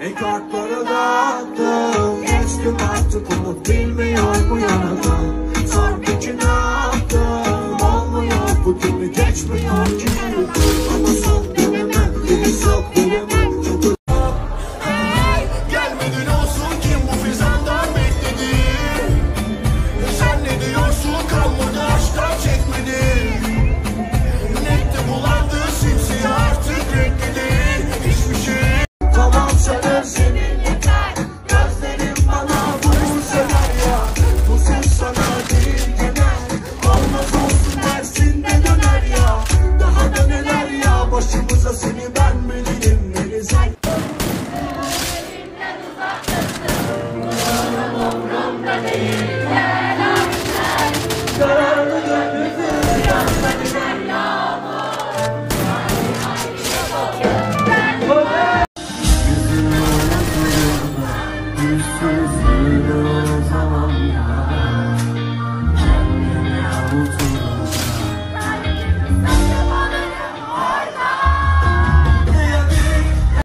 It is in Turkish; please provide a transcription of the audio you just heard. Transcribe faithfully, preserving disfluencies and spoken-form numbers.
E kartları dağıttım, geçtim artık umut bilmiyor bu yanadan. Sor peki ne yaptım, olmuyor bu gibi geçmiyor ki. Ama son deneme, bir his yok bilemem. Gelmedin olsun kim bu fizandan bekledi. Sen ne diyorsun kalmadı aşktan çekmedi. Nette bulandı simsiyah artık renkli hiçbir şey. Tamam sever senin yeter, gözlerim bana bunu söyler ya. Bu ses sana değil genel, olmaz olsun dersin de döner ya. Daha da neler ya başımıza seni ben bileyim ne güzel. Kararlı gönlümü yansın yağmur. Yüzsüzlüğü o zaman ya.